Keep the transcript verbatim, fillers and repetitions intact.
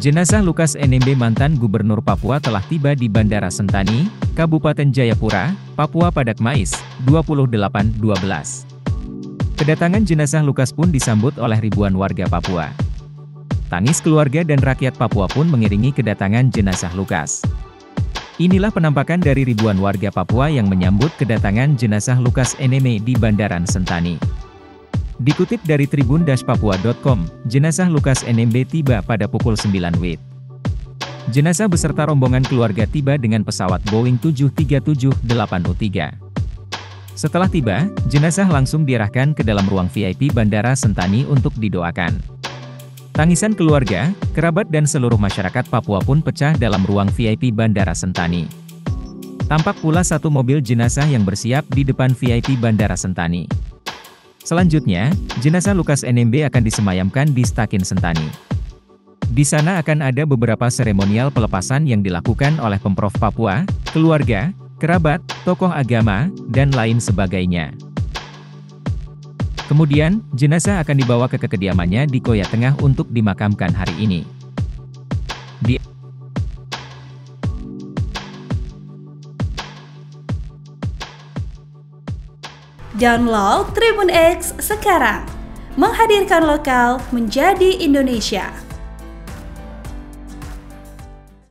Jenazah Lukas N M B mantan Gubernur Papua telah tiba di Bandara Sentani, Kabupaten Jayapura, Papua pada Kamis, dua puluh delapan dua belas. Kedatangan jenazah Lukas pun disambut oleh ribuan warga Papua. Tangis keluarga dan rakyat Papua pun mengiringi kedatangan jenazah Lukas. Inilah penampakan dari ribuan warga Papua yang menyambut kedatangan jenazah Lukas N M B di Bandaran Sentani. Dikutip dari tribun papua titik com, jenazah Lukas N M B tiba pada pukul sembilan W I T. Jenazah beserta rombongan keluarga tiba dengan pesawat Boeing tujuh tiga tujuh delapan U tiga. Setelah tiba, jenazah langsung diarahkan ke dalam ruang V I P Bandara Sentani untuk didoakan. Tangisan keluarga, kerabat dan seluruh masyarakat Papua pun pecah dalam ruang V I P Bandara Sentani. Tampak pula satu mobil jenazah yang bersiap di depan V I P Bandara Sentani. Selanjutnya, jenazah Lukas N M B akan disemayamkan di Stakin Sentani. Di sana akan ada beberapa seremonial pelepasan yang dilakukan oleh Pemprov Papua, keluarga, kerabat, tokoh agama, dan lain sebagainya. Kemudian, jenazah akan dibawa ke kediamannya di Koya Tengah untuk dimakamkan hari ini. Di Download Tribun X sekarang, menghadirkan lokal menjadi Indonesia.